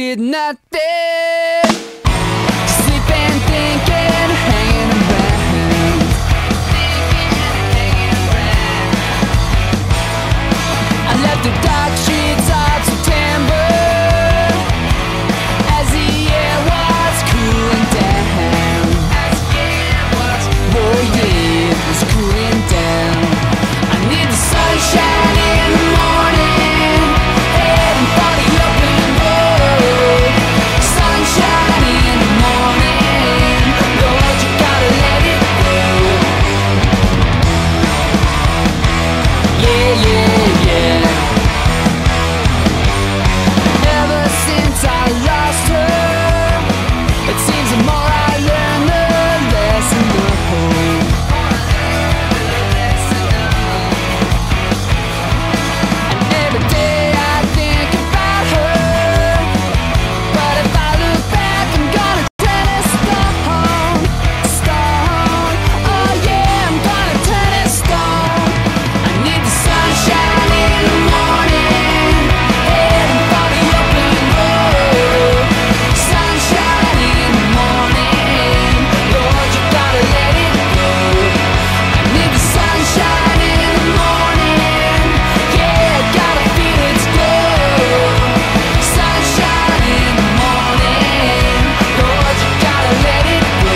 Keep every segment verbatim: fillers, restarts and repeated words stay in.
did nothing. Sleeping, thinking, hanging around. I left the dark streets of September as the air was cooling down. Oh yeah, it was cooling down. I need the sunshine in the morning, heading for the open road. Sunshine in the morning, Lord, you gotta let it go. Yeah, yeah, yeah. Ever since I lost her, it seems the more I learn, the less I know. And every day I think about her, but if I look back, I'm gonna turn it stone, stone. Oh yeah, I'm gonna turn it stone. I need the sunshine in the morning, heading for the open road. Sunshine in the morning, Lord, you gotta let it go. I need the sunshine in the morning, yeah, gotta feel its glow. Sunshine in the morning, Lord, you gotta let it go.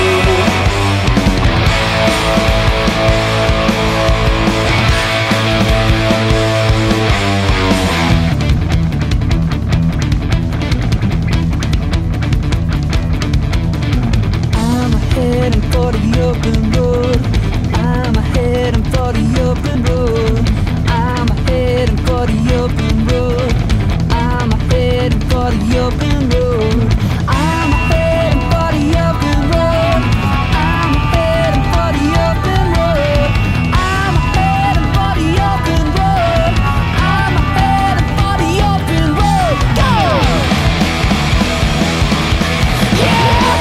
I'm heading for the open road. I'm heading for the open road. I'm heading for the open road. I'm heading for the open road. I'm heading for the open road. I'm heading for the open road. I'm heading for the open road. I'm heading for the open road. Go! Yeah!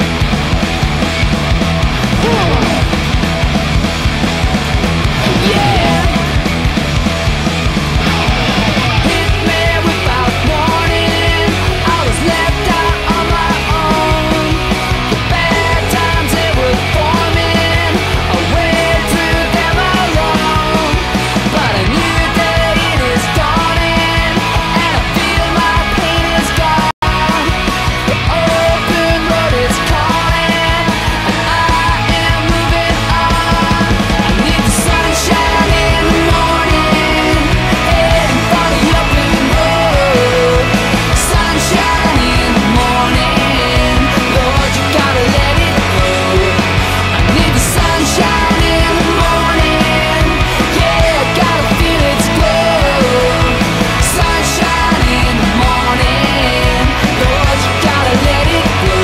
Yeah! Hit me without warning. I was left out on my own. The bad times they were forming. I went through them alone. But I knew that it is dawning, and I feel my pain is gone. The open road is calling, and I am moving on. I need the sunshine in the morning, heading for the open road. Sunshine in the morning, Lord, you gotta let it go. I need the sunshine in the morning, yeah, gotta feel its glow. Sunshine in the morning, Lord, you gotta let it go.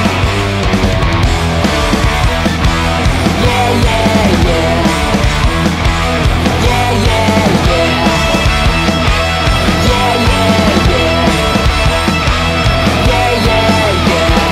Yeah, yeah, yeah. Yeah, yeah, yeah. Yeah, yeah, yeah. Yeah, yeah, yeah.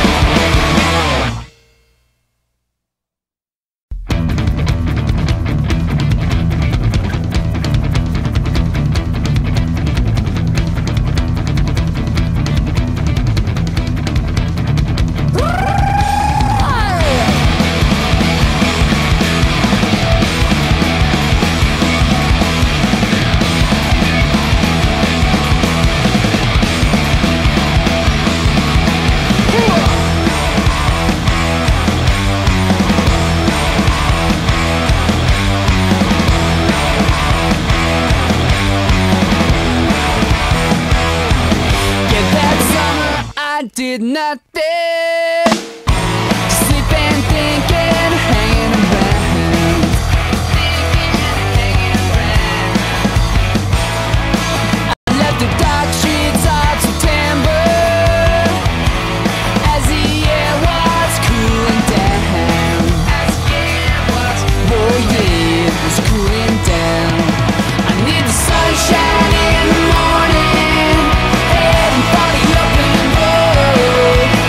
Yeah, that summer I did nothing. Sleeping, thinking, hanging around. I left the dark streets of September as the air was cooling down. Oh yeah, it was cooling down. I need the sunshine in the morning, heading for the open road.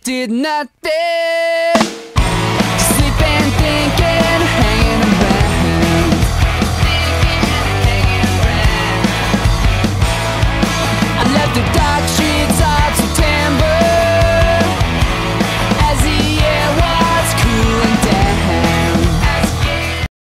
did nothing.